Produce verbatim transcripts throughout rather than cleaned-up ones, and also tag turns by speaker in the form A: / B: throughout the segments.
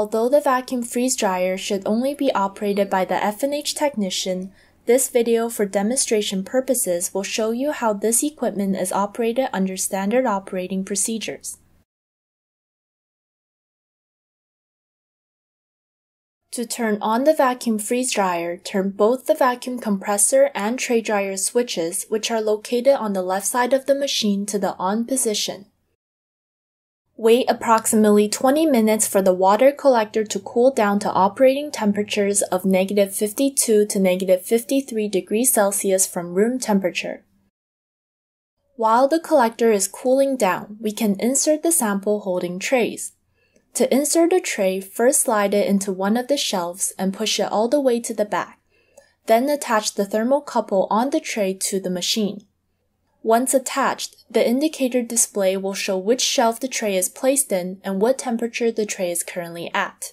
A: Although the vacuum freeze dryer should only be operated by the F and H technician, this video for demonstration purposes will show you how this equipment is operated under standard operating procedures. To turn on the vacuum freeze dryer, turn both the vacuum compressor and tray dryer switches, which are located on the left side of the machine, to the on position. Wait approximately twenty minutes for the water collector to cool down to operating temperatures of negative fifty-two to negative fifty-three degrees Celsius from room temperature. While the collector is cooling down, we can insert the sample holding trays. To insert a tray, first slide it into one of the shelves and push it all the way to the back. Then attach the thermocouple on the tray to the machine. Once attached, the indicator display will show which shelf the tray is placed in and what temperature the tray is currently at.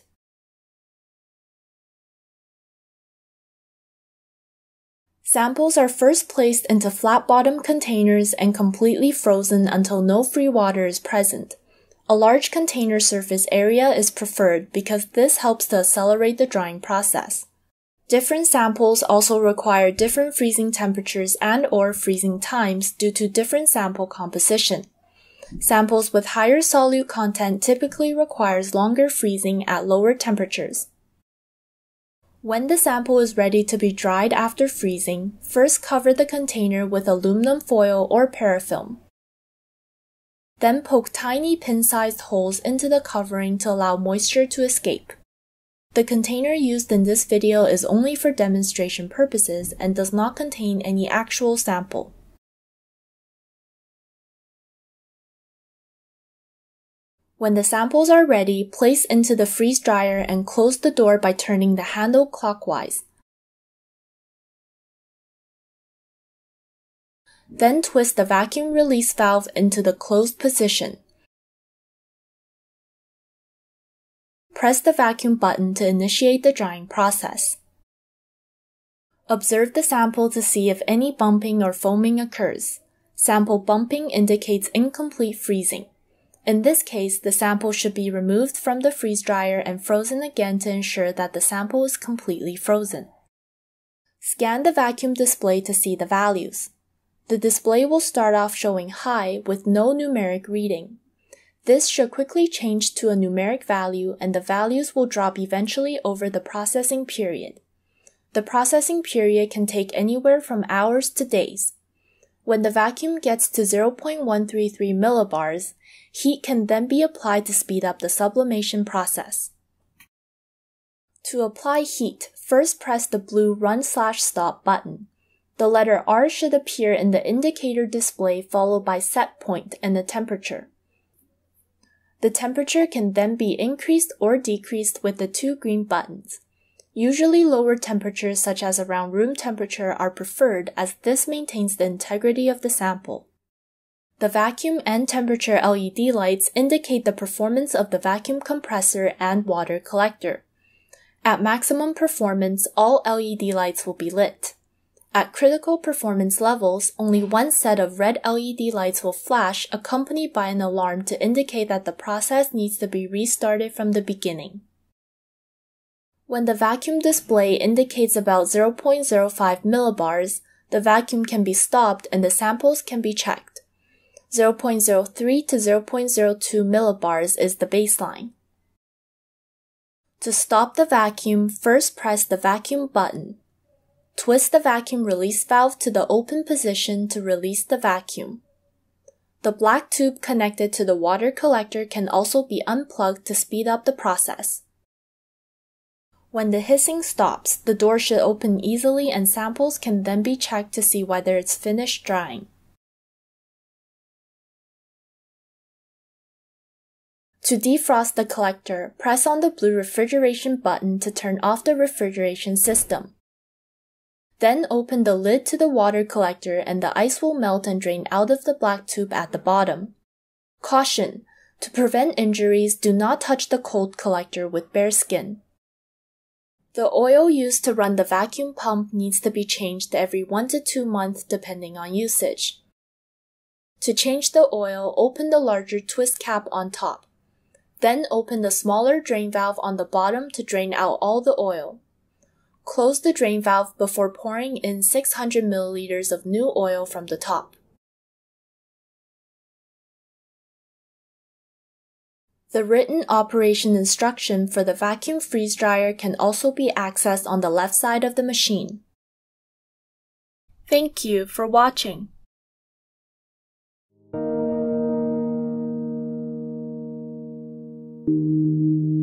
A: Samples are first placed into flat-bottom containers and completely frozen until no free water is present. A large container surface area is preferred because this helps to accelerate the drying process. Different samples also require different freezing temperatures and or freezing times due to different sample composition. Samples with higher solute content typically requires longer freezing at lower temperatures. When the sample is ready to be dried after freezing, first cover the container with aluminum foil or parafilm. Then poke tiny pin-sized holes into the covering to allow moisture to escape. The container used in this video is only for demonstration purposes and does not contain any actual sample. When the samples are ready, place into the freeze dryer and close the door by turning the handle clockwise. Then twist the vacuum release valve into the closed position. Press the vacuum button to initiate the drying process. Observe the sample to see if any bumping or foaming occurs. Sample bumping indicates incomplete freezing. In this case, the sample should be removed from the freeze dryer and frozen again to ensure that the sample is completely frozen. Scan the vacuum display to see the values. The display will start off showing high with no numeric reading. This should quickly change to a numeric value and the values will drop eventually over the processing period. The processing period can take anywhere from hours to days. When the vacuum gets to zero point one three three millibars, heat can then be applied to speed up the sublimation process. To apply heat, first press the blue Run slash Stop button. The letter R should appear in the indicator display followed by set point and the temperature. The temperature can then be increased or decreased with the two green buttons. Usually lower temperatures such as around room temperature are preferred as this maintains the integrity of the sample. The vacuum and temperature L E D lights indicate the performance of the vacuum compressor and water collector. At maximum performance, all L E D lights will be lit. At critical performance levels, only one set of red L E D lights will flash, accompanied by an alarm to indicate that the process needs to be restarted from the beginning. When the vacuum display indicates about zero point zero five millibars, the vacuum can be stopped and the samples can be checked. zero point zero three to zero point zero two millibars is the baseline. To stop the vacuum, first press the vacuum button. Twist the vacuum release valve to the open position to release the vacuum. The black tube connected to the water collector can also be unplugged to speed up the process. When the hissing stops, the door should open easily and samples can then be checked to see whether it's finished drying. To defrost the collector, press on the blue refrigeration button to turn off the refrigeration system. Then open the lid to the water collector and the ice will melt and drain out of the black tube at the bottom. Caution! To prevent injuries, do not touch the cold collector with bare skin. The oil used to run the vacuum pump needs to be changed every one to two months depending on usage. To change the oil, open the larger twist cap on top. Then open the smaller drain valve on the bottom to drain out all the oil. Close the drain valve before pouring in six hundred milliliters of new oil from the top. The written operation instruction for the vacuum freeze dryer can also be accessed on the left side of the machine. Thank you for watching.
B: Thank you.